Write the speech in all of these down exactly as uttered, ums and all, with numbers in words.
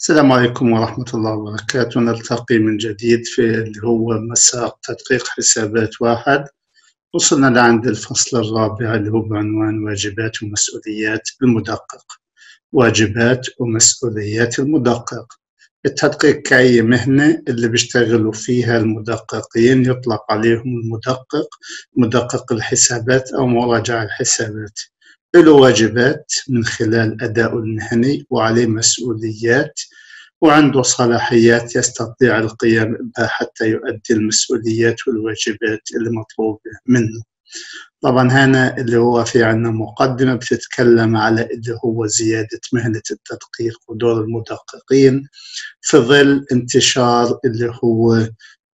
السلام عليكم ورحمة الله وبركاته. نلتقي من جديد في اللي هو مساق تدقيق حسابات واحد. وصلنا لعند الفصل الرابع اللي هو بعنوان واجبات ومسؤوليات المدقق. واجبات ومسؤوليات المدقق. التدقيق كأي مهنة اللي بيشتغلوا فيها المدققين يطلق عليهم المدقق، مدقق الحسابات أو مراجع الحسابات. له واجبات من خلال أداء المهني وعليه مسؤوليات وعنده صلاحيات يستطيع القيام بها حتى يؤدي المسؤوليات والواجبات اللي مطلوبة منه. طبعا هنا اللي هو في عنا مقدمة بتتكلم على اللي هو زيادة مهنة التدقيق ودور المدققين في ظل انتشار اللي هو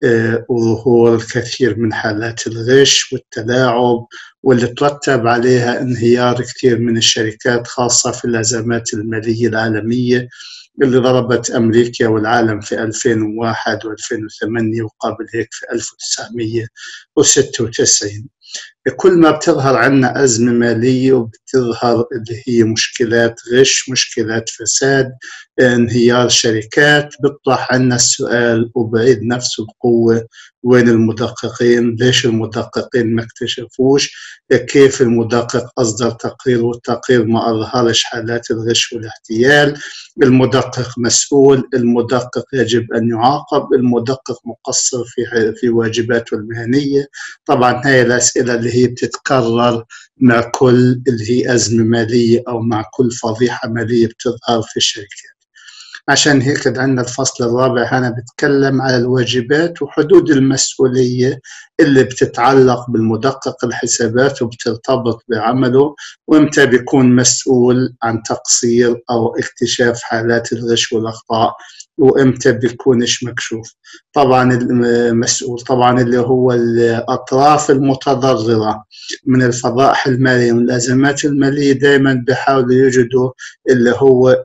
وظهور الكثير من حالات الغش والتلاعب واللي ترتب عليها انهيار كثير من الشركات، خاصة في الأزمات المالية العالمية اللي ضربت أمريكا والعالم في ألفين وواحد وألفين وثمانية وقبل هيك في ألف وتسعمية وستة وتسعين. كل ما بتظهر عنا أزمة مالية وبتظهر اللي هي مشكلات غش، مشكلات فساد، انهيار شركات، بيطرح عنا السؤال وبعيد نفسه بقوة: وين المدققين؟ ليش المدققين ما اكتشفوش؟ كيف المدقق أصدر تقرير والتقرير ما أظهرش حالات الغش والاحتيال؟ المدقق مسؤول، المدقق يجب أن يعاقب، المدقق مقصر في في واجباته المهنية. طبعا هاي الأسئلة اللي هي بتتكرر مع كل اللي هي أزمة مالية أو مع كل فضيحة مالية بتظهر في الشركات. عشان هيك عندنا الفصل الرابع هنا بتكلم على الواجبات وحدود المسؤولية اللي بتتعلق بالمدقق الحسابات وبترتبط بعمله، وامتى بيكون مسؤول عن تقصير أو اكتشاف حالات الغش والأخطاء، وامتى بيكونش مكشوف. طبعا المسؤول طبعا اللي هو الأطراف المتضررة من الفضائح المالية من الأزمات المالية دائما بيحاولوا يجدوا اللي هو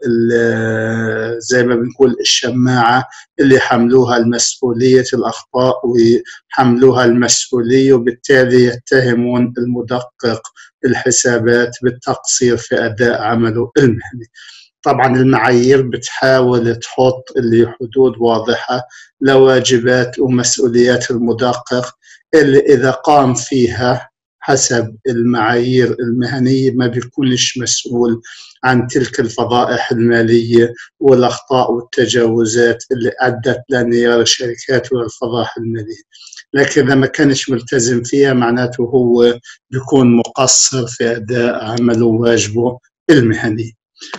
اللي زي ما بنقول الشماعة اللي حملوها المسؤولية الأخطاء وحملوها المسؤولية، وبالتالي يتهمون المدقق الحسابات بالتقصير في أداء عمله المهني. طبعا المعايير بتحاول تحط اللي حدود واضحة لواجبات ومسؤوليات المدقق اللي إذا قام فيها حسب المعايير المهنية ما بيكونش مسؤول عن تلك الفضائح المالية والأخطاء والتجاوزات اللي أدت لانهيار الشركات والفضائح المالية. لكن إذا ما كانش ملتزم فيها معناته هو بيكون مقصر في أداء عمله وواجبه المهني.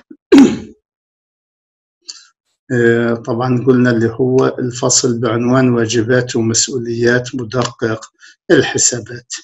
طبعا قلنا اللي هو الفصل بعنوان واجبات ومسؤوليات مدقق الحسابات.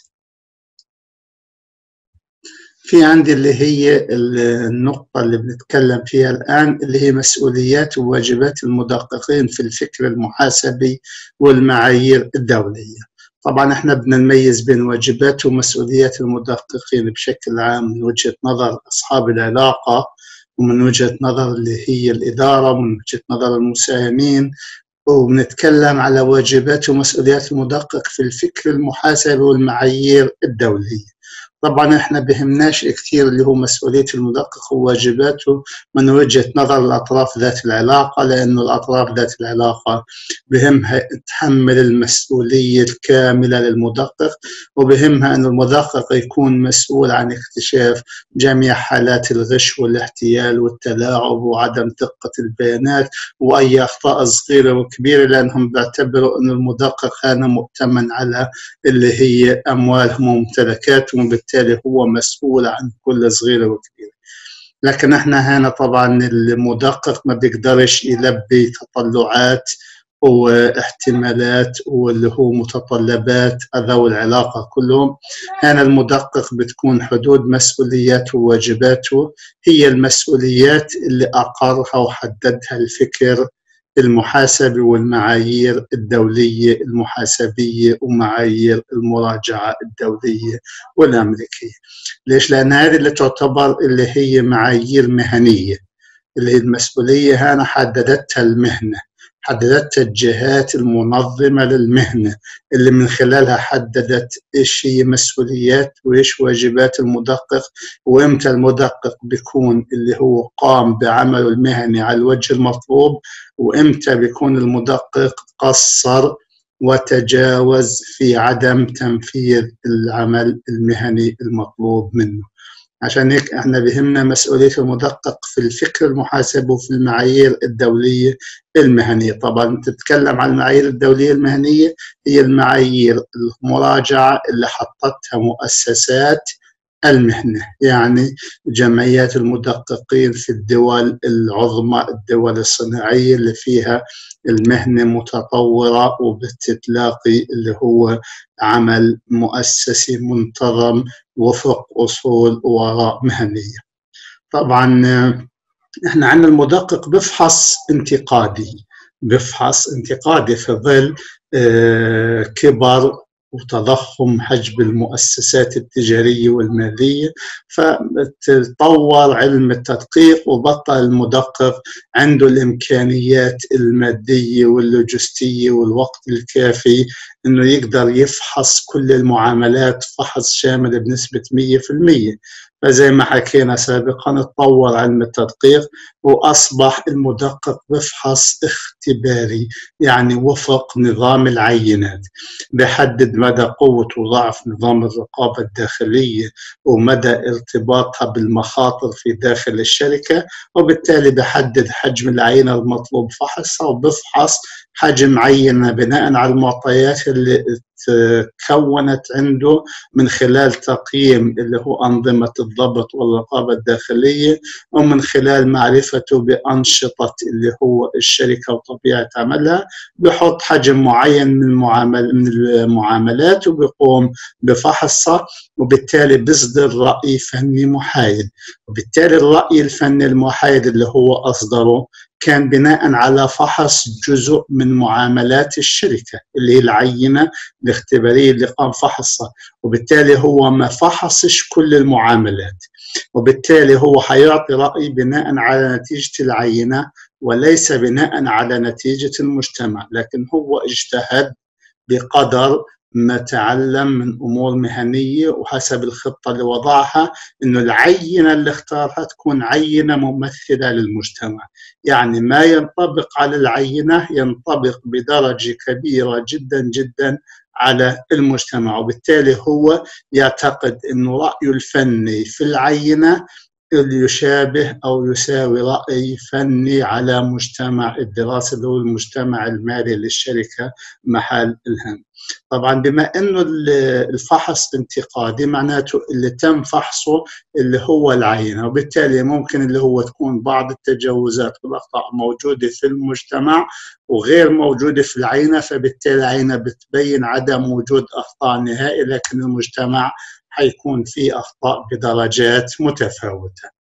في عندي اللي هي النقطة اللي بنتكلم فيها الآن اللي هي مسؤوليات وواجبات المدققين في الفكر المحاسبي والمعايير الدولية. طبعا احنا بدنا نميز بين واجبات ومسؤوليات المدققين بشكل عام من وجهة نظر أصحاب العلاقة ومن وجهة نظر اللي هي الإدارة ومن وجهة نظر المساهمين، وبنتكلم على واجبات ومسؤوليات المدقق في الفكر المحاسبي والمعايير الدولية. طبعا احنا بهمناش كثير اللي هو مسؤولية المدقق وواجباته من وجهة نظر الأطراف ذات العلاقة، لأنه الأطراف ذات العلاقة بهمها تحمل المسؤولية الكاملة للمدقق، وبهمها أن المدقق يكون مسؤول عن اكتشاف جميع حالات الغش والاحتيال والتلاعب وعدم دقة البيانات وأي أخطاء صغيرة وكبيرة، لأنهم بيعتبروا أن المدقق هذا مؤتمن على اللي هي أموالهم وممتلكاتهم، وبالتالي هو مسؤول عن كل صغيرة وكبيرة. لكن احنا هنا طبعا المدقق ما بيقدرش يلبي تطلعات واحتمالات واللي هو متطلبات ذوي العلاقة كلهم. هنا المدقق بتكون حدود مسؤولياته وواجباته هي المسؤوليات اللي أقرها وحددها الفكر المحاسبي والمعايير الدولية المحاسبية ومعايير المراجعة الدولية والأمريكية. ليش؟ لأن هذه اللي تعتبر اللي هي معايير مهنية، اللي هي المسؤولية هنا حددتها المهنة، حددتها الجهات المنظمة للمهنة، اللي من خلالها حددت إيش هي مسؤوليات وإيش واجبات المدقق، وإمتى المدقق بيكون اللي هو قام بعمله المهني على الوجه المطلوب، وإمتى بيكون المدقق قصر وتجاوز في عدم تنفيذ العمل المهني المطلوب منه. عشان هيك احنا بهمنا مسؤولية المدقق في الفكر المحاسب وفي المعايير الدولية المهنية. طبعا تتكلم عن المعايير الدولية المهنية، هي المعايير المراجعة اللي حطتها مؤسسات المهنة، يعني جمعيات المدققين في الدول العظمى، الدول الصناعية اللي فيها المهنة متطورة وبتتلاقي اللي هو عمل مؤسسي منتظم وفق أصول وآراء مهنية. طبعا احنا عندنا المدقق بفحص انتقادي، بفحص انتقادي في ظل كبر وتضخم حجم المؤسسات التجارية والمالية، فتطور علم التدقيق وبطل المدقق عنده الإمكانيات المادية واللوجستية والوقت الكافي إنه يقدر يفحص كل المعاملات فحص شامل بنسبة مية في المية. فزي ما حكينا سابقا تطور علم التدقيق وأصبح المدقق بفحص اختباري، يعني وفق نظام العينات، بحدد مدى قوة وضعف نظام الرقابة الداخلية ومدى ارتباطها بالمخاطر في داخل الشركة، وبالتالي بحدد حجم العينة المطلوب فحصها، وبفحص حجم عينة بناء على المعطيات اللي تكونت عنده من خلال تقييم اللي هو أنظمة الضبط والرقابة الداخلية، ومن خلال معرفته بأنشطة اللي هو الشركة وطبيعة عملها، بحط حجم معين من المعامل من المعاملات وبيقوم بفحصها، وبالتالي بيصدر رأي فني محايد. وبالتالي الرأي الفني المحايد اللي هو أصدره كان بناء على فحص جزء من معاملات الشركة اللي هي العينة الاختبارية اللي قام فحصها، وبالتالي هو ما فحصش كل المعاملات، وبالتالي هو حيعطي رأي بناء على نتيجة العينة وليس بناء على نتيجة المجتمع، لكن هو اجتهد بقدر ما تعلم من أمور مهنية وحسب الخطة اللي وضعها إنه العينة اللي اختارها تكون عينة ممثلة للمجتمع، يعني ما ينطبق على العينة ينطبق بدرجة كبيرة جدا جدا على المجتمع، وبالتالي هو يعتقد إنه رأيه الفني في العينة اللي يشابه أو يساوي رأي فني على مجتمع الدراسة اللي هو المجتمع المالي للشركة محل الهم. طبعا بما أنه الفحص انتقادي معناته اللي تم فحصه اللي هو العينة، وبالتالي ممكن اللي هو تكون بعض التجاوزات والأخطاء موجودة في المجتمع وغير موجودة في العينة، فبالتالي العينة بتبين عدم وجود أخطاء نهائي، لكن المجتمع حيكون في أخطاء بدرجات متفاوتة.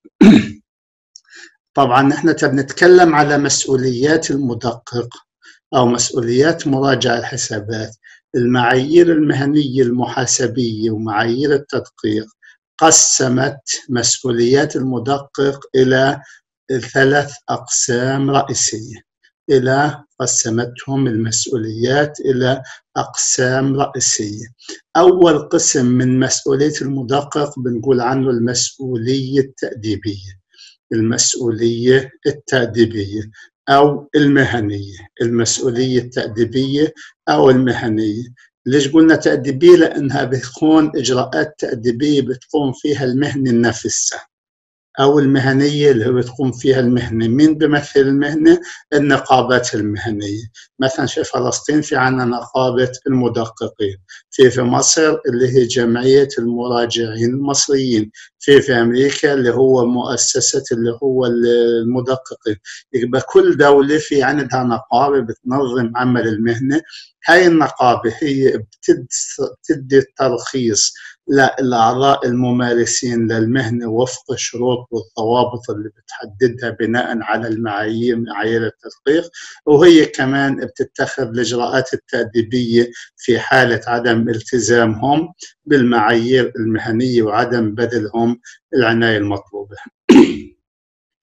طبعا نحن بنتكلم على مسؤوليات المدقق أو مسؤوليات مراجع الحسابات. المعايير المهنية المحاسبية ومعايير التدقيق قسمت مسؤوليات المدقق إلى ثلاث أقسام رئيسية، إلى قسمتهم المسؤوليات إلى أقسام رئيسية. أول قسم من مسؤولية المدقق بنقول عنه المسؤولية التأديبية، المسؤولية التأديبية أو المهنية، المسؤولية التأديبية أو المهنية. ليش قلنا تأديبية؟ لأنها بتكون إجراءات تأديبية بتقوم فيها المهنة نفسها، أو المهنية اللي بتقوم فيها المهنة. مين بيمثل المهنة؟ النقابات المهنية. مثلا في فلسطين في عنا نقابة المدققين، في في مصر اللي هي جمعية المراجعين المصريين، في في أمريكا اللي هو مؤسسة اللي هو المدققين. يبقى كل دولة في عندها نقابة بتنظم عمل المهنة. هاي النقابة هي بتدي الترخيص للأعضاء الممارسين للمهنة وفق الشروط والضوابط اللي بتحددها بناء على المعايير معايير التدقيق، وهي كمان بتتخذ الإجراءات التأديبية في حالة عدم التزامهم بالمعايير المهنية وعدم بذلهم العناية المطلوبة.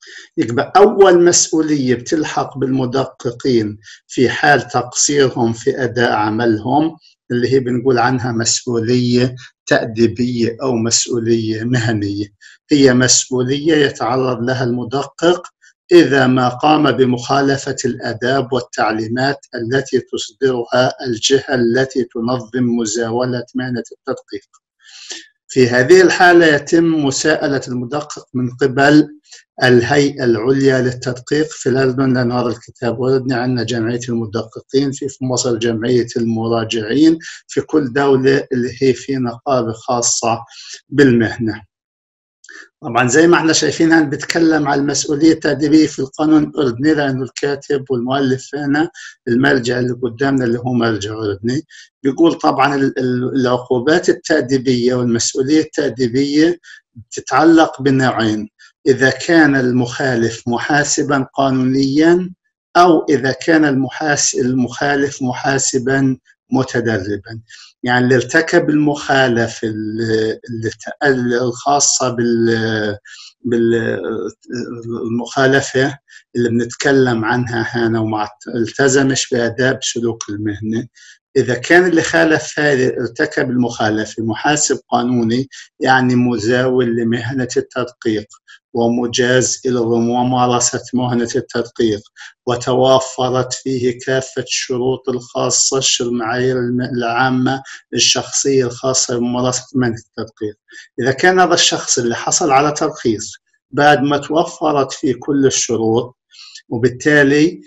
يبقى أول مسؤولية بتلحق بالمدققين في حال تقصيرهم في أداء عملهم اللي هي بنقول عنها مسؤولية تأديبية أو مسؤولية مهنية. هي مسؤولية يتعرض لها المدقق إذا ما قام بمخالفة الآداب والتعليمات التي تصدرها الجهة التي تنظم مزاولة مهنة التدقيق. في هذه الحالة يتم مساءلة المدقق من قبل الهيئة العليا للتدقيق. في الأردن لأن هذا الكتاب وردني عندنا جمعية المدققين، في مصر جمعية المراجعين، في كل دولة اللي هي في نقابة خاصة بالمهنة. طبعا زي ما احنا شايفين هنا بتكلم على المسؤولية التأديبية في القانون الأردني، لأنه الكاتب والمؤلف هنا المرجع اللي قدامنا اللي هو مرجع أردني، بيقول طبعا العقوبات التأديبية والمسؤولية التأديبية تتعلق بنوعين: إذا كان المخالف محاسبا قانونيا، أو إذا كان المخالف محاسبا متدربا. يعني اللي ارتكب المخالفة الخاصة بالمخالفة اللي بنتكلم عنها هنا وما التزمش بآداب سلوك المهنة، إذا كان اللي خالف هذا ارتكب المخالفة محاسب قانوني، يعني مزاول لمهنة التدقيق ومجاز إلى ممارسة مهنة التدقيق، وتوافرت فيه كافة الشروط الخاصة المعايير العامة الشخصية الخاصة بممارسة مهنة التدقيق. إذا كان هذا الشخص اللي حصل على ترخيص بعد ما توفرت فيه كل الشروط، وبالتالي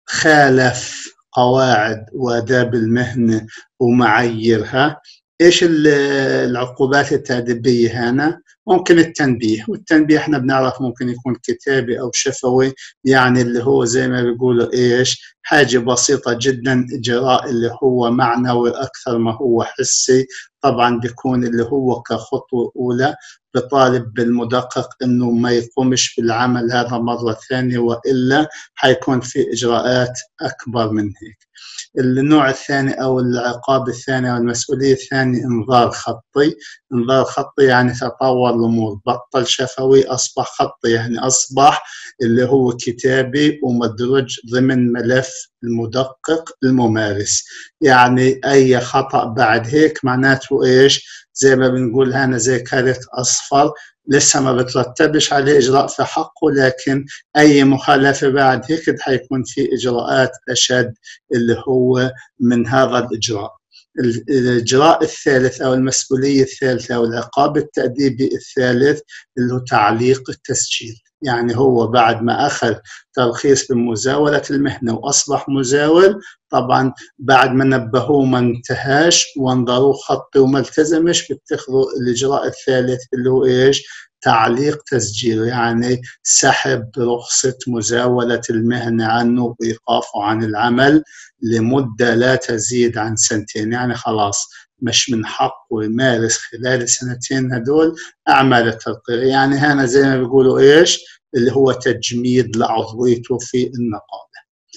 خالف قواعد وآداب المهنة ومعاييرها، إيش العقوبات التأديبية هنا؟ ممكن التنبيه، والتنبيه احنا بنعرف ممكن يكون كتابي أو شفوي، يعني اللي هو زي ما بيقولوا إيش، حاجة بسيطة جدا، إجراء اللي هو معنوي أكثر ما هو حسي. طبعا بيكون اللي هو كخطوة أولى بطالب بالمدقق إنه ما يقومش بالعمل هذا مرة ثانية، وإلا حيكون في إجراءات أكبر من هيك. النوع الثاني أو العقاب الثاني أو المسؤولية الثانية إنذار خطي. إنذار خطي يعني تطور الأمور، بطل شفوي أصبح خطي، يعني أصبح اللي هو كتابي ومدرج ضمن ملف المدقق الممارس. يعني أي خطأ بعد هيك معناته إيش؟ زي ما بنقول هنا زي كارت أصفر، لسه ما بترتبش عليه إجراء في حقه، لكن أي مخالفة بعد هيك حيكون في إجراءات أشد اللي هو من هذا الإجراء. الإجراء الثالث أو المسؤولية الثالثة أو العقاب التأديبي الثالث اللي هو تعليق التسجيل. يعني هو بعد ما أخذ ترخيص بمزاولة المهنة وأصبح مزاول، طبعا بعد ما نبهوه ما انتهاش وانظروه خطي وما التزمش، بيتخذوا الإجراء الثالث اللي هو إيش؟ تعليق تسجيل، يعني سحب رخصة مزاولة المهنة عنه وإيقافه عن العمل لمدة لا تزيد عن سنتين. يعني خلاص مش من حقه يمارس خلال السنتين هدول أعمال التدقيق. يعني هنا زي ما بيقولوا إيش؟ اللي هو تجميد لعضويته في النقابة.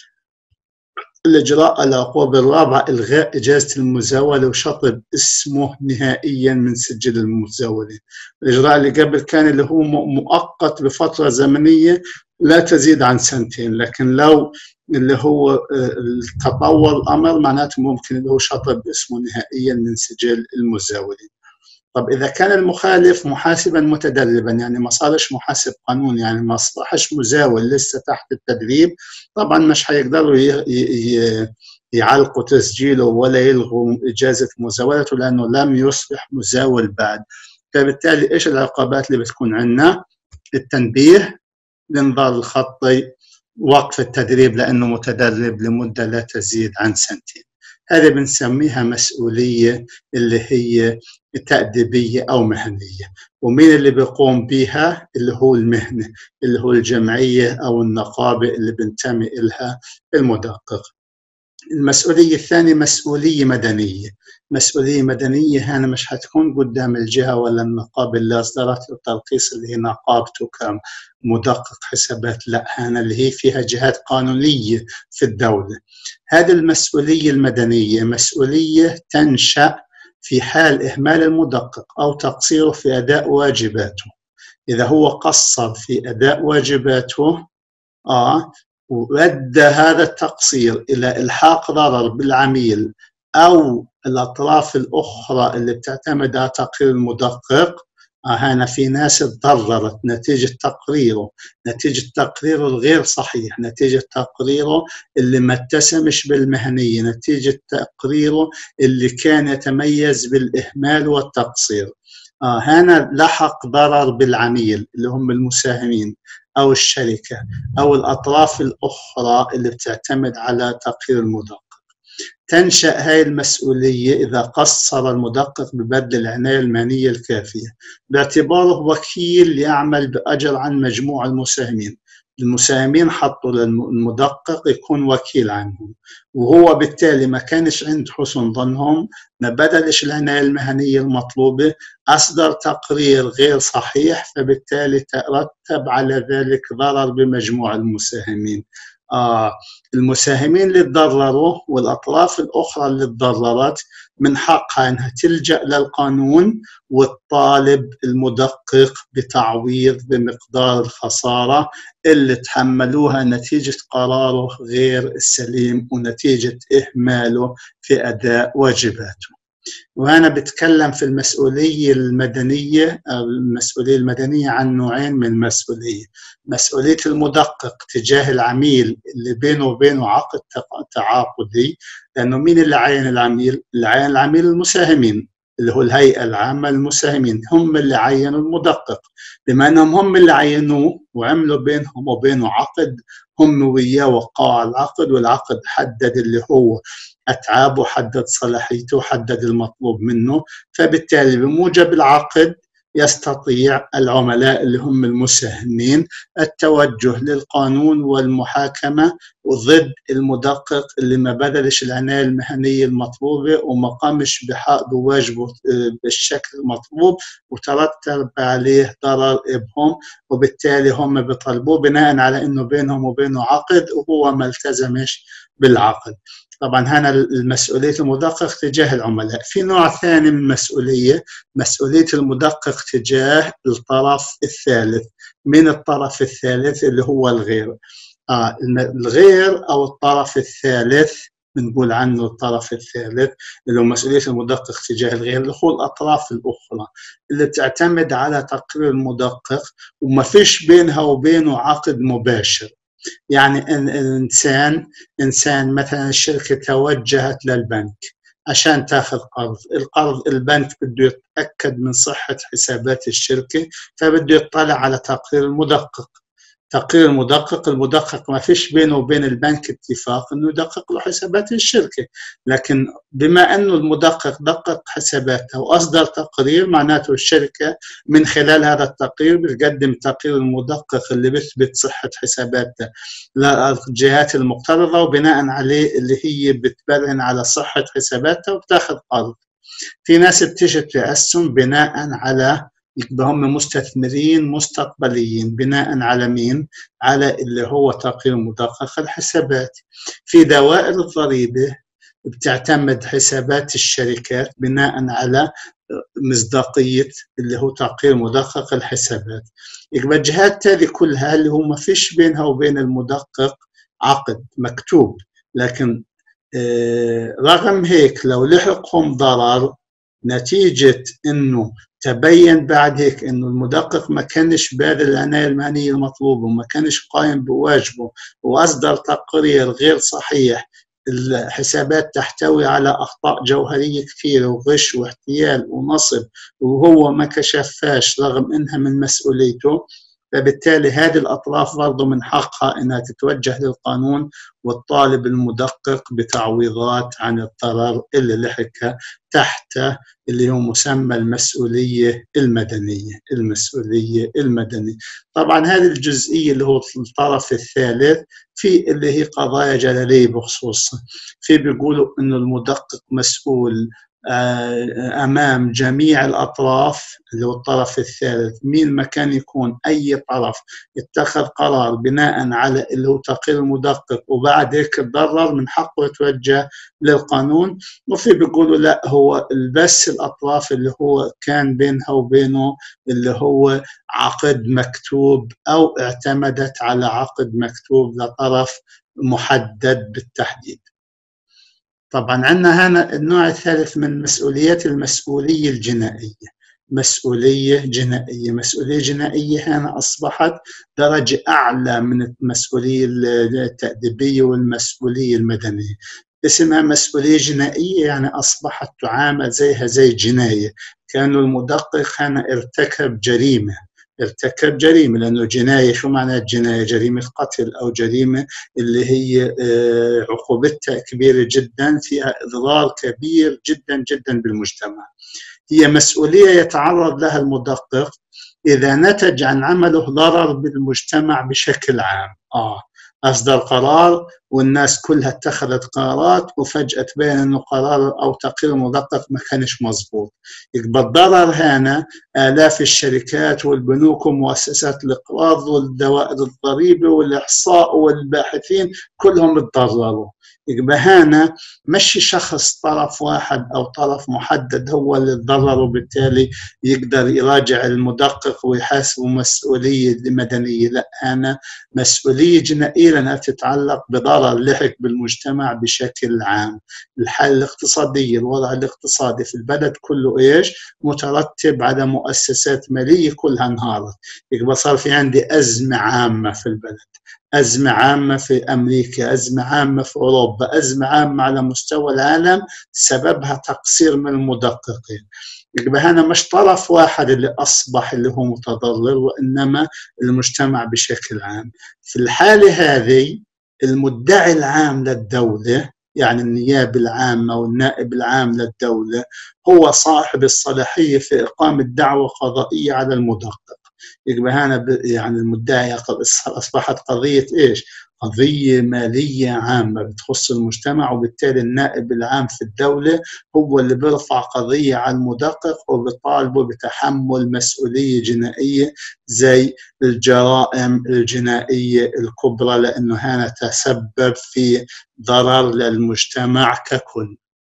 الإجراء العقوبة الرابعة إلغاء إجازة المزاولة وشطب اسمه نهائيا من سجل المزاولين. الإجراء اللي قبل كان اللي هو مؤقت بفترة زمنية لا تزيد عن سنتين، لكن لو اللي هو تطور الأمر معناته ممكن اللي هو شطب اسمه نهائيا من سجل المزاولين. طب إذا كان المخالف محاسبا متدربا، يعني ما صارش محاسب قانوني، يعني ما أصبحش مزاول لسه تحت التدريب، طبعا مش هيقدروا يعلقوا تسجيله ولا يلغوا إجازة مزاولته لأنه لم يصبح مزاول بعد. فبالتالي إيش العقوبات اللي بتكون عندنا؟ التنبيه، الإنذار الخطي، وقف التدريب لأنه متدرب لمدة لا تزيد عن سنتين. هذه بنسميها مسؤولية اللي هي تأديبية أو مهنية. ومين اللي بيقوم بها؟ اللي هو المهنة، اللي هو الجمعية أو النقابة اللي بنتمي إلها المدقق. المسؤولية الثانية مسؤولية مدنية. مسؤولية مدنية هنا مش هتكون قدام الجهة ولا النقابة اللي أصدرت الترخيص اللي هي نقابته كمدقق حسابات، لا، هنا اللي هي فيها جهات قانونية في الدولة. هذه المسؤولية المدنية مسؤولية تنشأ في حال إهمال المدقق أو تقصيره في أداء واجباته. إذا هو قصر في أداء واجباته آه وأدى هذا التقصير إلى إلحاق ضرر بالعميل أو الأطراف الأخرى اللي بتعتمد على تقرير المدقق، آه هنا في ناس تضررت نتيجة تقريره، نتيجة تقريره الغير صحيح، نتيجة تقريره اللي ما اتسمش بالمهنية، نتيجة تقريره اللي كان يتميز بالإهمال والتقصير. آه هنا لحق ضرر بالعميل اللي هم المساهمين أو الشركة أو الأطراف الأخرى اللي بتعتمد على تقرير المدقق. تنشأ هاي المسؤولية إذا قصر المدقق ببذل العناية المهنية الكافية باعتباره وكيل يعمل بأجر عن مجموع المساهمين. المساهمين حطوا للمدقق يكون وكيل عنهم، وهو بالتالي ما كانش عند حسن ظنهم، ما بذلش العناية المهنية المطلوبة، أصدر تقرير غير صحيح، فبالتالي ترتب على ذلك ضرر بمجموع المساهمين. آه المساهمين اللي تضرروا والأطراف الأخرى اللي تضررت من حقها أنها تلجأ للقانون وتطالب المدقق بتعويض بمقدار الخسارة اللي تحملوها نتيجة قراره غير السليم ونتيجة إهماله في أداء واجباته. وأنا بتكلم في المسؤولية المدنية أو المسؤولية المدنية عن نوعين من المسؤولية. مسؤولية المدقق تجاه العميل اللي بينه وبينه عقد تعاقدي، لأنه مين اللي عين العميل؟ اللي عين العميل المساهمين اللي هو الهيئة العامة للمساهمين، هم اللي عينوا المدقق. بما أنهم هم اللي عينوه وعملوا بينهم وبينه عقد، هم وياه وقعوا العقد، والعقد حدد اللي هو أتعابه، حدد صلاحيته، حدد المطلوب منه، فبالتالي بموجب العقد يستطيع العملاء اللي هم المساهمين التوجه للقانون والمحاكمة ضد المدقق اللي ما بذلش العناية المهنية المطلوبة وما قامش بواجبه بالشكل المطلوب وترتب عليه ضرر بهم، وبالتالي هم بيطالبوه بناء على انه بينهم وبينه عقد وهو ما التزمش بالعقد. طبعا هنا المسؤولية المدقق تجاه العملاء. في نوع ثاني من المسؤولية، مسؤولية المدقق تجاه الطرف الثالث. من الطرف الثالث اللي هو الغير. آه الغير أو الطرف الثالث بنقول عنه الطرف الثالث اللي هو مسؤولية المدقق تجاه الغير، اللي هو الأطراف الأخرى اللي تعتمد على تقرير المدقق وما فيش بينها وبينه عقد مباشر. يعني إن إنسان إنسان مثلا الشركة توجهت للبنك عشان تاخذ قرض، القرض البنك بده يتأكد من صحة حسابات الشركة، فبده يطلع على تقرير المدقق. تقرير المدقق المدقق ما فيش بينه وبين البنك اتفاق انه يدقق له حسابات الشركه، لكن بما انه المدقق دقق حساباتها واصدر تقرير، معناته الشركه من خلال هذا التقرير بتقدم تقرير المدقق اللي بيثبت صحه حساباتها للجهات المقترضه، وبناء عليه اللي هي بتبرهن على صحه حساباتها وبتاخذ قرض. في ناس بتيجي تأسهم بناء على هم مستثمرين مستقبليين، بناء على مين؟ على اللي هو تقرير مدقق الحسابات. في دوائر الضريبة بتعتمد حسابات الشركات بناء على مصداقية اللي هو تقرير مدقق الحسابات. يبقى الجهات هذه كلها اللي هو ما فيش بينها وبين المدقق عقد مكتوب، لكن رغم هيك لو لحقهم ضرر نتيجة انه تبين بعد هيك انه المدقق ما كانش باذل العناية المهنية المطلوبة وما كانش قائم بواجبه واصدر تقرير غير صحيح، الحسابات تحتوي على اخطاء جوهرية كثيرة وغش واحتيال ونصب وهو ما كشفاش رغم انها من مسؤوليته، فبالتالي هذه الأطراف برضو من حقها أنها تتوجه للقانون وتطالب المدقق بتعويضات عن الضرر اللي لحقها تحت اللي هو مسمى المسؤولية المدنية. المسؤولية المدنية طبعا هذه الجزئية اللي هو الطرف الثالث في اللي هي قضايا جلالية بخصوصها. في بيقولوا أنه المدقق مسؤول أمام جميع الأطراف اللي هو الطرف الثالث، مين ما كان يكون أي طرف يتخذ قرار بناء على اللي هو تقرير المدقق وبعد هيك تضرر من حقه يتوجه للقانون. وفي بيقولوا لا، هو بس الأطراف اللي هو كان بينها وبينه اللي هو عقد مكتوب أو اعتمدت على عقد مكتوب لطرف محدد بالتحديد. طبعا عندنا هنا النوع الثالث من مسؤوليات المسؤولية الجنائية. مسؤولية جنائية مسؤولية جنائية هنا أصبحت درجة أعلى من المسؤولية التأديبية والمسؤولية المدنية. اسمها مسؤولية جنائية يعني أصبحت تعامل زيها زي الجناية، كأنه المدقق هنا ارتكب جريمة ارتكب جريمة لأنه جناية. شو معنى الجناية؟ جريمة قتل أو جريمة اللي هي عقوبتها كبيرة جدا، فيها إضرار كبير جدا جدا بالمجتمع. هي مسؤولية يتعرض لها المدقق إذا نتج عن عمله ضرر بالمجتمع بشكل عام. آه أصدر قرار والناس كلها اتخذت قرارات وفجأة تبين أنه قرار أو تقرير مدقق ما كانش مظبوط، يبقى الضرر هنا آلاف الشركات والبنوك ومؤسسات الإقراض والدوائر الضريبة والإحصاء والباحثين كلهم اتضرروا. يبقى هنا مش شخص طرف واحد أو طرف محدد هو اللي اتضرر وبالتالي يقدر يراجع المدقق ويحاسبه مسؤولية مدنية، لا، أنا مسؤولية جنائية لأنها تتعلق بضرر لحق بالمجتمع بشكل عام. الحالة الاقتصادية، الوضع الاقتصادي في البلد كله إيش مترتب على مؤسسات مالية كلها انهارت، يبقى صار في عندي أزمة عامة في البلد، أزمة عامة في أمريكا، أزمة عامة في أوروبا، أزمة عامة على مستوى العالم سببها تقصير من المدققين. يبقى هنا مش طرف واحد اللي أصبح اللي هو متضرر وإنما المجتمع بشكل عام. في الحالة هذه المدعي العام للدولة يعني النيابة العامة والنائب العام للدولة هو صاحب الصلاحية في إقامة دعوى قضائية على المدقق. يبقى هنا يعني المدعي أصبحت قضية إيش؟ قضية مالية عامة بتخص المجتمع، وبالتالي النائب العام في الدولة هو اللي بيرفع قضية على المدقق وبيطالبه بتحمل مسؤولية جنائية زي الجرائم الجنائية الكبرى لأنه هنا تسبب في ضرر للمجتمع ككل.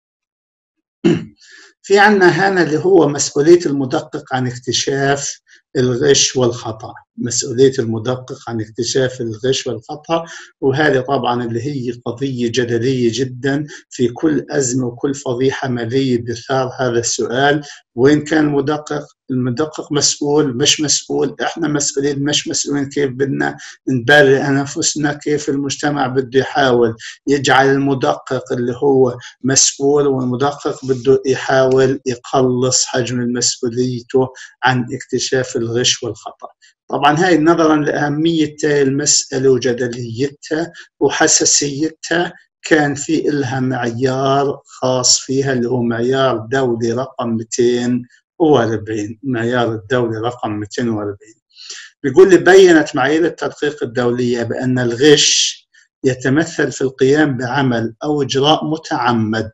في عنا هنا اللي هو مسؤولية المدقق عن اكتشاف الغش والخطأ. مسؤولية المدقق عن اكتشاف الغش والخطأ، وهذه طبعا اللي هي قضية جدلية جدا في كل أزمة وكل فضيحة مالية بثار هذا السؤال، وين كان المدقق؟ المدقق مسؤول مش مسؤول؟ احنا مسؤولين مش مسؤولين؟ كيف بدنا نبرئ أنفسنا؟ كيف المجتمع بده يحاول يجعل المدقق اللي هو مسؤول والمدقق بده يحاول يقلص حجم مسؤوليته عن اكتشاف الغش والخطأ. طبعا هاي نظرا لأهمية المسألة وجدليتها وحساسيتها كان في إلها معيار خاص فيها اللي هو معيار دولي رقم مئتين وأربعين. معيار الدولي رقم مئتين وأربعين بيقول لي بيّنت معايير التدقيق الدولية بأن الغش يتمثل في القيام بعمل أو إجراء متعمد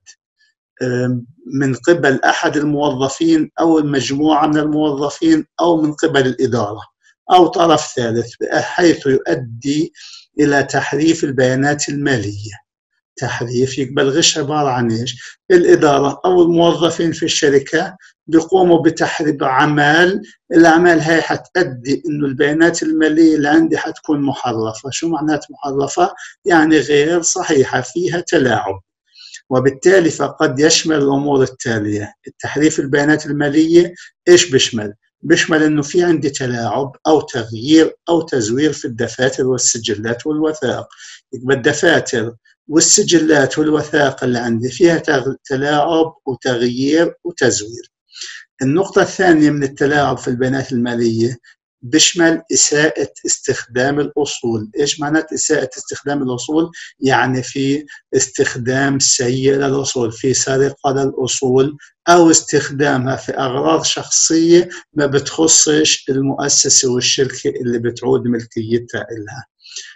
من قبل أحد الموظفين أو المجموعة من الموظفين أو من قبل الإدارة أو طرف ثالث حيث يؤدي إلى تحريف البيانات المالية. تحريف يقبل الغش عبارة عن إيش؟ الإدارة أو الموظفين في الشركة بيقوموا بتحريف عمل، الأعمال هاي حتؤدي إنه البيانات المالية اللي عندي حتكون محرفة. شو معنات محرفة؟ يعني غير صحيحة، فيها تلاعب. وبالتالي فقد يشمل الأمور التالية. التحريف البيانات المالية إيش بيشمل؟ بيشمل إنه في عندي تلاعب أو تغيير أو تزوير في الدفاتر والسجلات والوثائق. يبقى الدفاتر والسجلات والوثائق اللي عندي فيها تلاعب وتغيير وتزوير. النقطة الثانية من التلاعب في البيانات المالية بيشمل إساءة استخدام الأصول. إيش معنات إساءة استخدام الأصول؟ يعني في استخدام سيء للأصول، في سرقة للأصول أو استخدامها في أغراض شخصية ما بتخصش المؤسسة والشركة اللي بتعود ملكيتها إلها.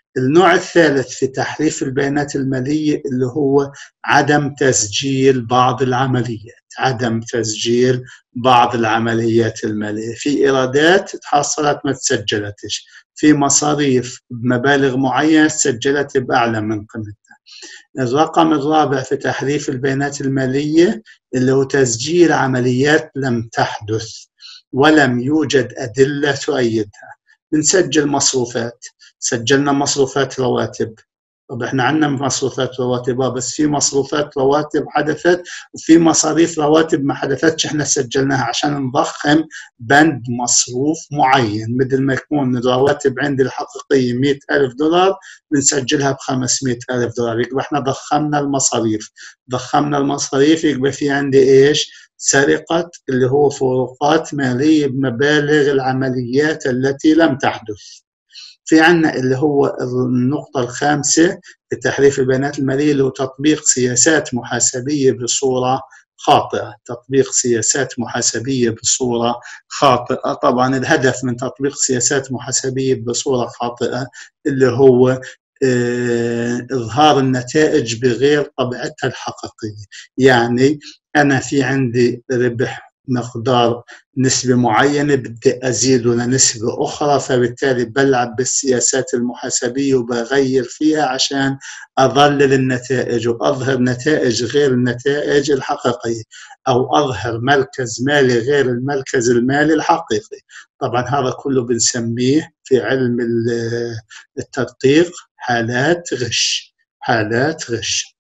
النوع الثالث في تحريف البيانات المالية اللي هو عدم تسجيل بعض العمليات عدم تسجيل بعض العمليات المالية. في إيرادات تحصلت ما تسجلتش، في مصاريف بمبالغ معينة سجلت بأعلى من قيمتها. الرقم الرابع في تحريف البيانات المالية اللي هو تسجيل عمليات لم تحدث ولم يوجد أدلة تؤيدها. بنسجل مصروفات، سجلنا مصروفات رواتب، طب احنا عندنا مصروفات رواتب بس في مصروفات رواتب حدثت وفي مصاريف رواتب ما حدثتش احنا سجلناها عشان نضخم بند مصروف معين. بدل ما يكون الرواتب عندي الحقيقية مئة ألف دولار بنسجلها بخمسمئة ألف دولار، يبقى احنا ضخمنا المصاريف ضخمنا المصاريف يبقى في عندي ايش؟ سرقة اللي هو فروقات مالية بمبالغ العمليات التي لم تحدث. في عنا اللي هو النقطة الخامسة في تحريف البيانات المالية اللي هو تطبيق سياسات محاسبية بصورة خاطئة تطبيق سياسات محاسبية بصورة خاطئة. طبعا الهدف من تطبيق سياسات محاسبية بصورة خاطئة اللي هو اه إظهار النتائج بغير طبيعتها الحقيقية. يعني أنا في عندي ربح مقدار نسبة معينة بدي أزيده لنسبة أخرى، فبالتالي بلعب بالسياسات المحاسبية وبغير فيها عشان أظلل النتائج وأظهر نتائج غير النتائج الحقيقية، أو أظهر مركز مالي غير المركز المالي الحقيقي. طبعا هذا كله بنسميه في علم التدقيق حالات غش حالات غش.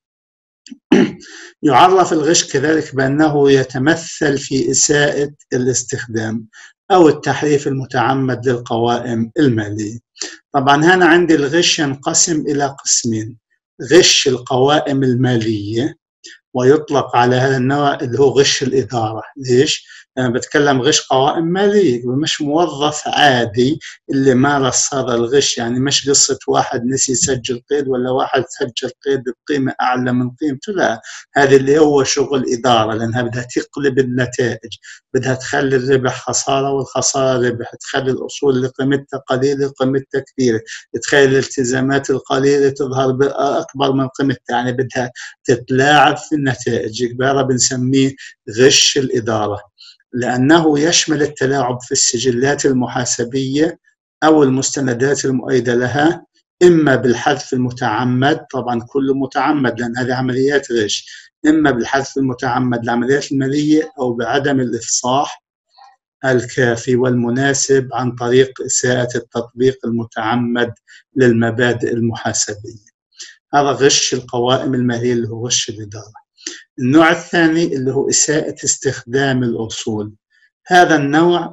يعرف الغش كذلك بأنه يتمثل في إساءة الاستخدام أو التحريف المتعمد للقوائم المالية. طبعا هنا عندي الغش ينقسم إلى قسمين: غش القوائم المالية، ويطلق على هذا النوع اللي هو غش الإدارة. ليش؟ أنا يعني بتكلم غش قوائم مالية، مش موظف عادي اللي مارس هذا الغش، يعني مش قصة واحد نسي يسجل قيد ولا واحد سجل قيد بقيمة أعلى من قيمته، لا، هذا اللي هو شغل إدارة، لأنها بدها تقلب النتائج، بدها تخلي الربح خسارة والخسارة ربح، تخلي الأصول اللي قيمتها قليلة قيمتها كثيرة، تخلي الالتزامات القليلة تظهر أكبر من قيمتها، يعني بدها تتلاعب في النتائج. يبقى بنسميه غش الإدارة، لأنه يشمل التلاعب في السجلات المحاسبية أو المستندات المؤيدة لها، إما بالحذف المتعمد، طبعا كله متعمد لأن هذه عمليات غش، إما بالحذف المتعمد للعمليات المالية أو بعدم الإفصاح الكافي والمناسب عن طريق إساءة التطبيق المتعمد للمبادئ المحاسبية. هذا غش القوائم المالية اللي هو غش الإدارة. النوع الثاني اللي هو إساءة استخدام الأصول. هذا النوع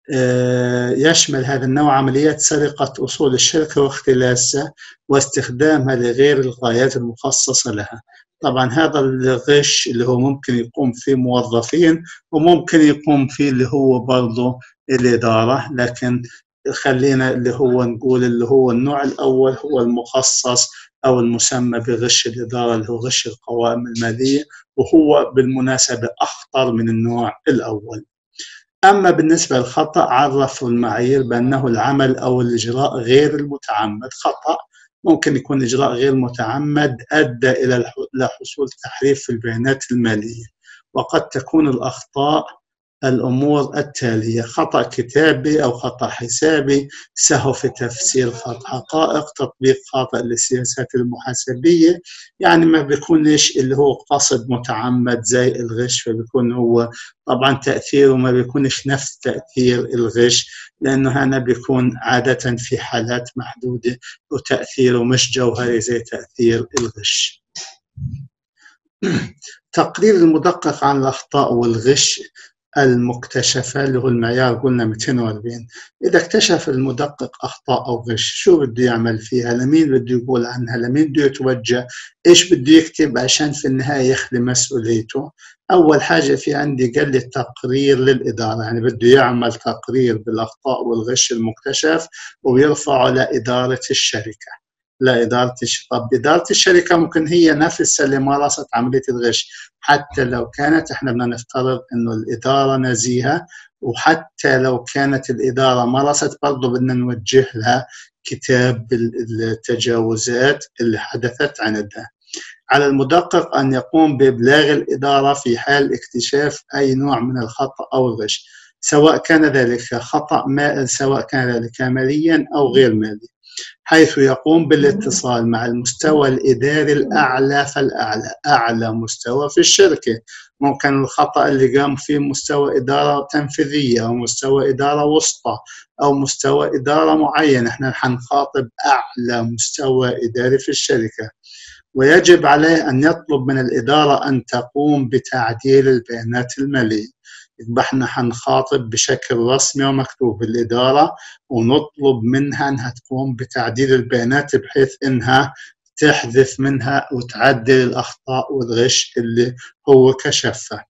يشمل هذا النوع عمليات سرقة أصول الشركة واختلاسها واستخدامها لغير الغايات المخصصة لها. طبعا هذا الغش اللي هو ممكن يقوم فيه موظفين وممكن يقوم فيه اللي هو برضه الإدارة، لكن خلينا اللي هو نقول اللي هو النوع الأول هو المخصص أو المسمى بغش الإدارة اللي هو غش القوائم المالية، وهو بالمناسبة أخطر من النوع الأول. أما بالنسبة للخطأ عرفوا المعايير بأنه العمل أو الإجراء غير المتعمد. خطأ ممكن يكون إجراء غير متعمد أدى إلى حصول تحريف في البيانات المالية، وقد تكون الأخطاء الأمور التالية: خطأ كتابي أو خطأ حسابي، سهو في تفسير حقائق، تطبيق خاطئ للسياسات المحاسبية، يعني ما بيكونش اللي هو قصد متعمد زي الغش، فبيكون هو طبعا تأثيره ما بيكونش نفس تأثير الغش، لأنه هنا بيكون عادة في حالات محدودة وتأثيره مش جوهري زي تأثير الغش. تقرير المدقق عن الأخطاء والغش المكتشفة اللي هو المعيار قلنا مئتين وأربعين. إذا اكتشف المدقق أخطاء أو غش شو بده يعمل فيها؟ لمين بده يقول عنها؟ لمين بده يتوجه؟ إيش بده يكتب عشان في النهاية يخلي مسؤوليته؟ أول حاجة في عندي قال لي تقرير للإدارة، يعني بده يعمل تقرير بالأخطاء والغش المكتشف ويرفعه لإدارة الشركة. لإدارة الشركة. طب إدارة الشركة ممكن هي نفسها اللي مارست عملية الغش، حتى لو كانت إحنا بدنا نفترض إنه الإدارة نزيهة، وحتى لو كانت الإدارة مارست برضه بدنا نوجه لها كتاب التجاوزات اللي حدثت عندها. على المدقق أن يقوم بإبلاغ الإدارة في حال اكتشاف أي نوع من الخطأ أو الغش، سواء كان ذلك خطأ ما سواء كان ذلك ماليا أو غير مالي، حيث يقوم بالاتصال مع المستوى الإداري الأعلى فالأعلى، أعلى مستوى في الشركة. ممكن الخطأ اللي قام فيه مستوى إدارة تنفيذية أو مستوى إدارة وسطى أو مستوى إدارة معين، احنا حنخاطب أعلى مستوى إداري في الشركة، ويجب عليه أن يطلب من الإدارة أن تقوم بتعديل البيانات المالية. يبقى احنا حنخاطب بشكل رسمي ومكتوب الإدارة ونطلب منها أنها تقوم بتعديل البيانات بحيث أنها تحذف منها وتعدل الأخطاء والغش اللي هو كشفها.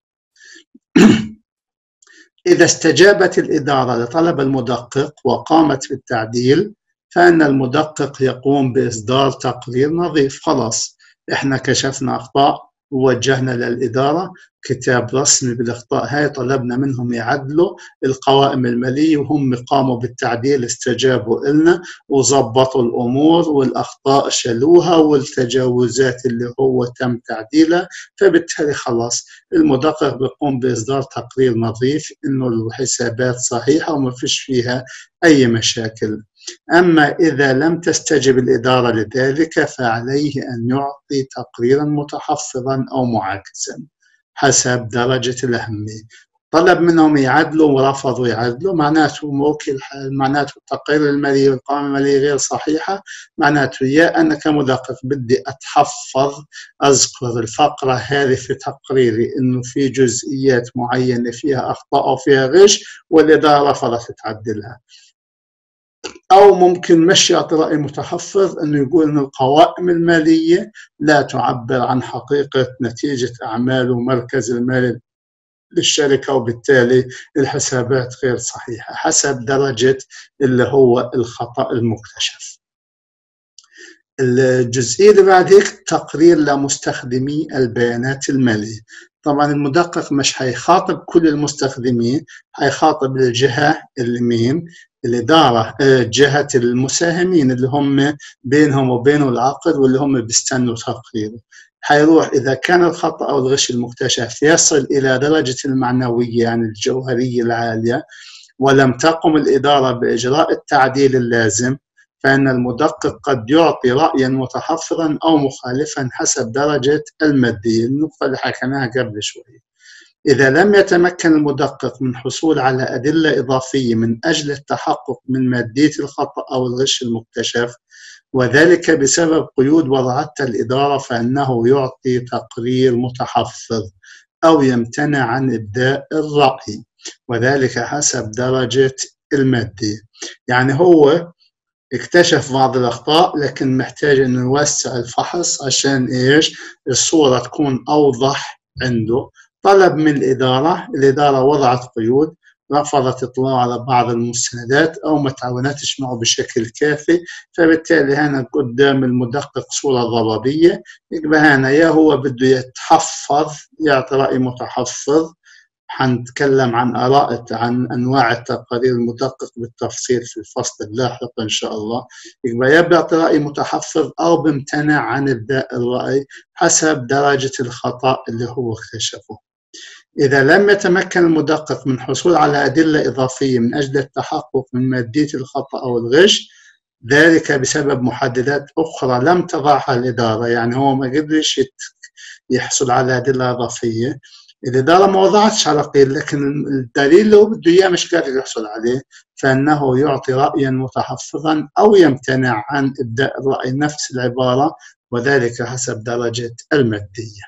إذا استجابت الإدارة لطلب المدقق وقامت بالتعديل، فإن المدقق يقوم بإصدار تقرير نظيف. خلاص إحنا كشفنا أخطاء ووجهنا للإدارة كتاب رسمي بالأخطاء هاي، طلبنا منهم يعدلوا القوائم المالية وهم قاموا بالتعديل، استجابوا إلنا وظبطوا الأمور والأخطاء شلوها والتجاوزات اللي هو تم تعديلها. فبالتالي خلاص المدقق بيقوم بإصدار تقرير نظيف إنه الحسابات صحيحة وما فيش فيها أي مشاكل. أما إذا لم تستجب الإدارة لذلك فعليه أن يعطي تقريرا متحفظا أو معاكسا حسب درجة الأهمية. طلب منهم يعدلوا ورفضوا يعدلوا، معناته موكل حال، معناته التقرير المالي والقوائم المالية غير صحيحة، معناته يا أنا كمدقق بدي أتحفظ أذكر الفقرة هذه في تقريري إنه في جزئيات معينة فيها أخطاء أو فيها غش والإدارة رفضت تعدلها، أو ممكن مشي يعطي رأي متحفظ أنه يقول أن القوائم المالية لا تعبر عن حقيقة نتيجة أعمال ومركز المالي للشركة، وبالتالي الحسابات غير صحيحة حسب درجة اللي هو الخطأ المكتشف. الجزئية اللي بعد هيك تقرير لمستخدمي البيانات المالية. طبعا المدقق مش هيخاطب كل المستخدمين، هيخاطب الجهة اللي مين؟ الإدارة، جهة المساهمين اللي هم بينهم وبينه العقد واللي هم بيستنوا تقريره. حيروح إذا كان الخطأ أو الغش المكتشف يصل إلى درجة المعنوية يعني الجوهرية العالية ولم تقم الإدارة بإجراء التعديل اللازم، فإن المدقق قد يعطي رأيا متحفظا أو مخالفا حسب درجة المادية، النقطة اللي حكيناها قبل شوي. إذا لم يتمكن المدقق من حصول على أدلة إضافية من أجل التحقق من مادية الخطأ أو الغش المكتشف، وذلك بسبب قيود وضعتها الإدارة، فإنه يعطي تقرير متحفظ أو يمتنع عن إبداء الرأي، وذلك حسب درجة المادية. يعني هو اكتشف بعض الأخطاء لكن محتاج أنه يوسع الفحص عشان إيش؟ الصورة تكون أوضح عنده. طلب من الإدارة، الإدارة وضعت قيود، رفضت اطلاع على بعض المستندات أو ما تعاونتش معه بشكل كافي، فبالتالي هنا قدام المدقق صورة ضبابية. يبقى هنا يا هو بده يتحفظ يعطي رأي متحفظ، حنتكلم عن آراء عن أنواع التقارير المدقق بالتفصيل في الفصل اللاحق إن شاء الله. يبقى يا بيعطي رأي متحفظ أو بامتنع عن إبداء الرأي حسب درجة الخطأ اللي هو اكتشفه. إذا لم يتمكن المدقق من حصول على أدلة إضافية من أجل التحقق من مادية الخطأ أو الغش، ذلك بسبب محددات أخرى لم تضعها الإدارة، يعني هو ما قدرش يحصل على أدلة إضافية، الإدارة ما وضعتش على قيد، لكن الدليل اللي هو بده إياه مش قادر يحصل عليه، فإنه يعطي رأيا متحفظا أو يمتنع عن إبداء الرأي، نفس العبارة، وذلك حسب درجة المادية.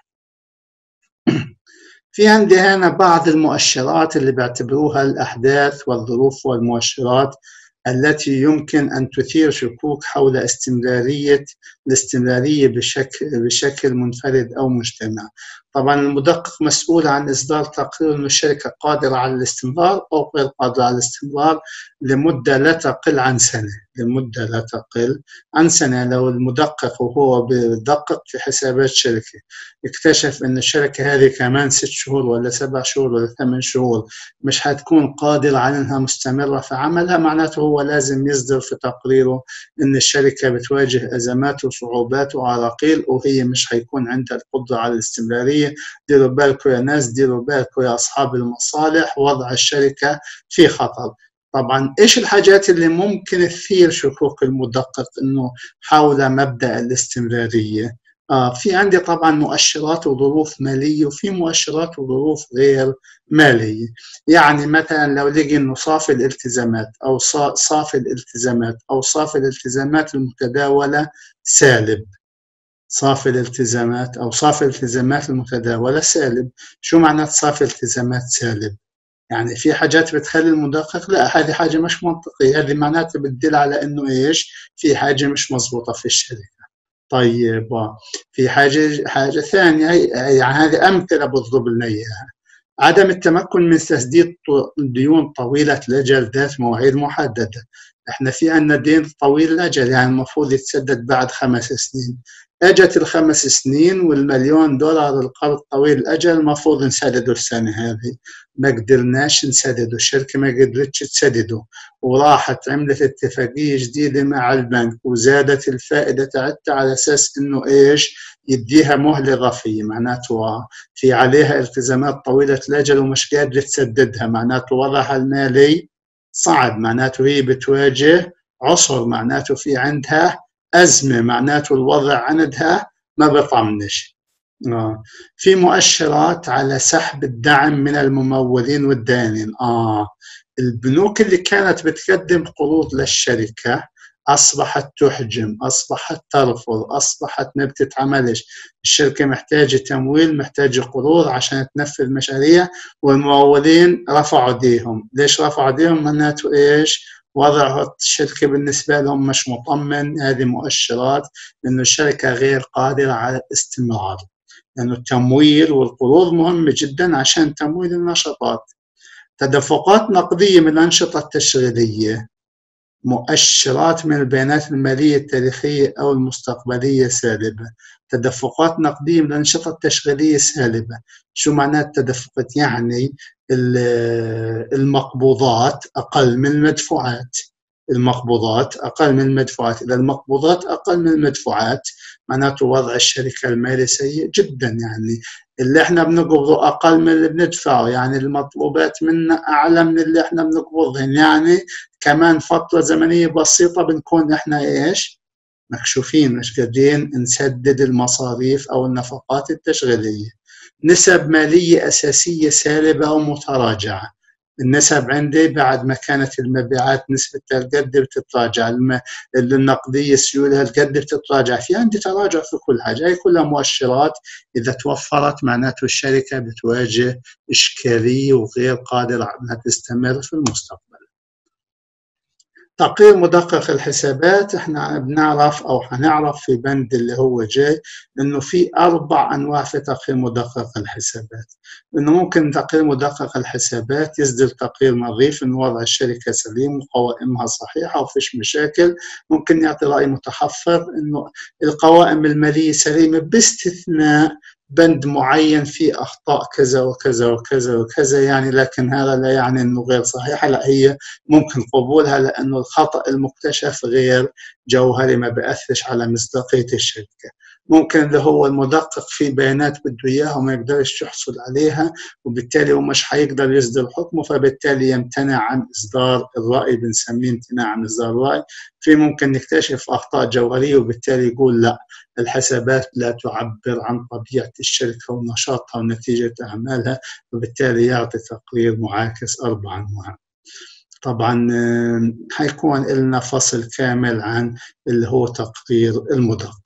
في عندي هنا بعض المؤشرات اللي بيعتبروها الأحداث والظروف والمؤشرات التي يمكن أن تثير شكوك حول استمرارية الاستمرارية بشكل بشكل منفرد أو مجتمع. طبعا المدقق مسؤول عن إصدار تقرير أن الشركة قادرة على الاستمرار أو غير قادرة على الاستمرار لمدة لا تقل عن سنة، لمدة لا تقل عن سنة. لو المدقق وهو بدقق في حسابات شركة اكتشف أن الشركة هذه كمان ست شهور ولا سبع شهور ولا ثمان شهور مش حتكون قادرة على أنها مستمرة في عملها، معناته هو لازم يصدر في تقريره أن الشركة بتواجه أزمات وصعوبات وعراقيل وهي مش هيكون عندها القدرة على الاستمرارية. ديروا بالكم يا ناس، ديروا بالكم يا أصحاب المصالح، وضع الشركة في خطر. طبعا إيش الحاجات اللي ممكن تثير شكوك المدقق إنه حول مبدأ الاستمرارية؟ آه في عندي طبعا مؤشرات وظروف مالية وفي مؤشرات وظروف غير مالية. يعني مثلا لو لقي إنه صافي الالتزامات أو صافي الالتزامات أو صافي الالتزامات المتداولة سالب، صافي الالتزامات أو صافي الالتزامات المتداولة سالب. شو معنى صافي الالتزامات سالب؟ يعني في حاجات بتخلي المدقق لا هذه حاجة مش منطقية، هذه معناتها بتدل على إنه إيش في حاجة مش مزبوطة في الشركة. طيب في حاجة حاجة ثانية، يعني هذه أمثلة بضرب لنا إياها. عدم التمكن من تسديد ديون طويلة الأجل ذات مواعيد محددة. احنا في عندنا دين طويل الأجل يعني المفروض يتسدد بعد خمس سنين، اجت الخمس سنين والمليون دولار القرض طويل الأجل المفروض نسدده السنة هذه، ما قدرناش نسدده، الشركة ما قدرتش تسدده وراحت عملت اتفاقية جديدة مع البنك وزادت الفائدة تاعتها على أساس إنه إيش يديها مهلة إضافية، معناته في عليها التزامات طويلة الأجل ومش قادرة تسددها، معناته وضعها المالي صعب، معناته هي بتواجه عسر، معناته في عندها أزمة، معناته الوضع عندها ما بطمنش. آه. في مؤشرات على سحب الدعم من الممولين والدائنين. آه. البنوك اللي كانت بتقدم قروض للشركة أصبحت تحجم، أصبحت ترفض، أصبحت ما بتتعملش. الشركة محتاجة تمويل، محتاجة قروض عشان تنفذ مشاريع، والممولين رفعوا ديهم. ليش رفعوا ديهم؟ معناته إيش؟ وضع الشركة بالنسبة لهم مش مطمن. هذه مؤشرات إنه الشركة غير قادرة على الاستمرار، لأنه يعني التمويل والقروض مهمة جدا عشان تمويل النشاطات. تدفقات نقدية من الأنشطة التشغيلية، مؤشرات من البيانات المالية التاريخية أو المستقبلية سالبة. تدفقات نقدية من الأنشطة التشغيلية سالبة. شو معنى التدفقات؟ يعني المقبوضات أقل من المدفوعات، المقبوضات أقل من المدفوعات. إذا المقبوضات أقل من المدفوعات معناته وضع الشركة المالي سيء جدا، يعني اللي احنا بنقبضه أقل من اللي بندفعه، يعني المطلوبات منا أعلى من اللي احنا بنقبضهن، يعني كمان فترة زمنية بسيطة بنكون احنا ايش؟ مكشوفين، مش قادرين نسدد المصاريف أو النفقات التشغيلية. نسب مالية أساسية سالبة أو متراجعة. النسب عندي بعد ما كانت المبيعات نسبتها القد بتتراجع، النقدية السيولة القد بتتراجع، في عندي تراجع في كل حاجة. هي كلها مؤشرات إذا توفرت معناته الشركة بتواجه إشكالية وغير قادرة على تستمر في المستقبل. تقرير مدقق الحسابات، احنا بنعرف او حنعرف في بند اللي هو جاي انه في اربع انواع في تقرير مدقق الحسابات. انه ممكن تقرير مدقق الحسابات يصدر تقرير نظيف انه وضع الشركه سليم وقوائمها صحيحه وفيش مشاكل. ممكن يعطي راي متحفظ انه القوائم الماليه سليمه باستثناء بند معين فيه أخطاء كذا وكذا وكذا وكذا، يعني لكن هذا لا يعني أنه غير صحيحة، لا هي ممكن قبولها لأنه الخطأ المكتشف غير جوهري ما بيأثرش على مصداقية الشركة. ممكن اللي هو المدقق في بيانات بده إياها وما يقدرش يحصل عليها وبالتالي هو مش هيقدر يصدر حكمه، فبالتالي يمتنع عن إصدار الرأي، بنسميه امتناع عن إصدار الرأي. في ممكن نكتشف أخطاء جوهرية وبالتالي يقول لا الحسابات لا تعبر عن طبيعة الشركة ونشاطها ونتيجة أعمالها، وبالتالي يعطي تقرير معاكس أربع أنواع. طبعا حيكون لنا فصل كامل عن اللي هو تقرير المدقق.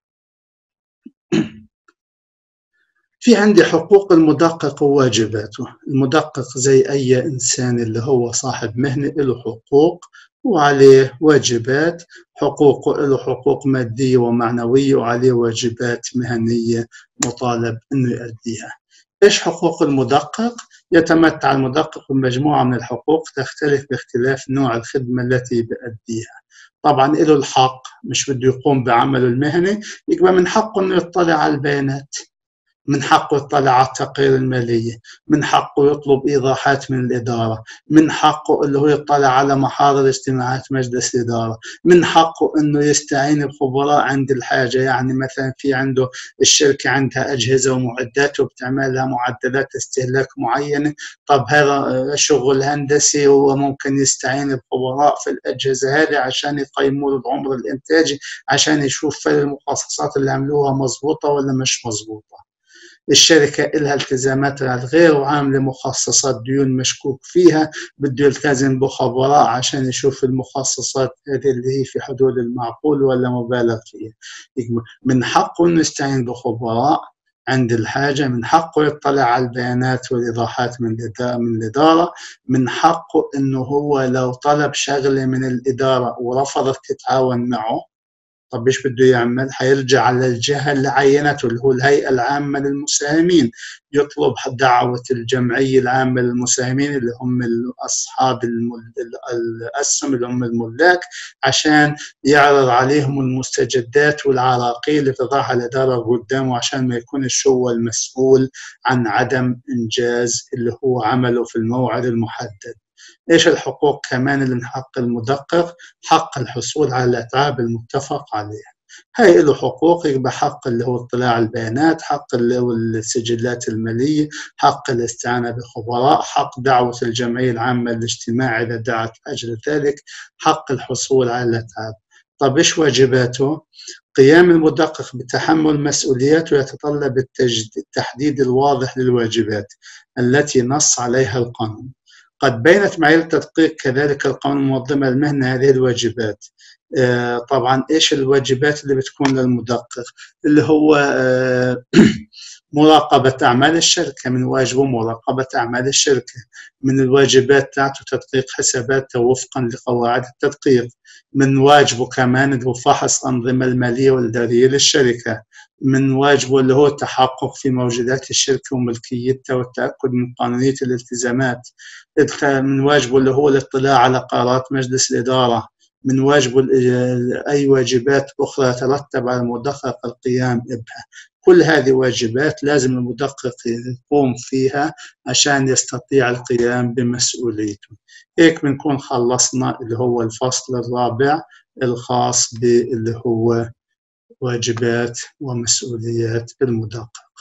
في عندي حقوق المدقق وواجباته. المدقق زي أي إنسان اللي هو صاحب مهنة له حقوق وعليه واجبات، حقوق له حقوق مادية ومعنوية، وعليه واجبات مهنية مطالب إنه يؤديها. إيش حقوق المدقق؟ يتمتع المدقق بمجموعة من الحقوق تختلف باختلاف نوع الخدمة التي بيؤديها. طبعا له الحق، مش بده يقوم بعمله المهني، يبقى من حقه إنه يطلع على البيانات، من حقه يطلع على التقارير المالية، من حقه يطلب إيضاحات من الإدارة، من حقه اللي هو يطلع على محاضر اجتماعات مجلس الإدارة، من حقه أنه يستعين بخبراء عند الحاجة. يعني مثلا في عنده الشركة عندها أجهزة ومعدات وبتعمل لها معدلات استهلاك معينة، طب هذا شغل هندسي، هو ممكن يستعين بخبراء في الأجهزة هذه عشان يقيموا له العمر الإنتاجي، عشان يشوف المخصصات اللي عملوها مضبوطة ولا مش مضبوطة. الشركة إلها التزاماتها الغير وعاملة مخصصات ديون مشكوك فيها، بده يلتزم بخبراء عشان يشوف المخصصات هذه اللي هي في حدود المعقول ولا مبالغ فيها. من حقه إنه يستعين بخبراء عند الحاجة، من حقه يطلع على البيانات والإيضاحات من الإدارة، من حقه إنه هو لو طلب شغلة من الإدارة ورفضت تتعاون معه، طب ايش بده يعمل؟ حيرجع على الجهة اللي عينته اللي هو الهيئة العامة للمساهمين، يطلب دعوة الجمعية العامة للمساهمين اللي هم أصحاب الأسهم اللي هم الملاك، عشان يعرض عليهم المستجدات والعراقيل اللي تضعها الإدارة قدامه، عشان ما يكونش هو المسؤول عن عدم إنجاز اللي هو عمله في الموعد المحدد. إيش الحقوق كمان اللي من حق المدقق؟ حق الحصول على الأتعاب المتفق عليها. هاي له حقوق، يبقى حق اللي هو اطلاع على البيانات، حق اللي هو السجلات المالية، حق الاستعانة بخبراء، حق دعوة الجمعية العامة للاجتماع إذا دعت أجل ذلك، حق الحصول على الأتعاب. طب إيش واجباته؟ قيام المدقق بتحمل مسؤولياته يتطلب التحديد الواضح للواجبات التي نص عليها القانون. قد بينت معايير التدقيق كذلك القانون المنظمة للمهنة هذه الواجبات. آه طبعا إيش الواجبات اللي بتكون للمدقق؟ اللي هو آه مراقبة أعمال الشركة، من واجبه مراقبة أعمال الشركة. من الواجبات تاعته تدقيق حساباته وفقا لقواعد التدقيق. من واجبه كمان اللي هو فحص الأنظمة المالية والإدارية للشركة. من واجبه اللي هو التحقق في موجودات الشركة وملكيتها والتأكد من قانونية الالتزامات. من واجبه اللي هو الاطلاع على قرارات مجلس الإدارة. من واجبه أي واجبات أخرى يترتب على المدقق القيام بها. كل هذه واجبات لازم المدقق يقوم فيها عشان يستطيع القيام بمسؤوليته. هيك بنكون خلصنا اللي هو الفصل الرابع الخاص باللي هو واجبات ومسؤوليات المدقق.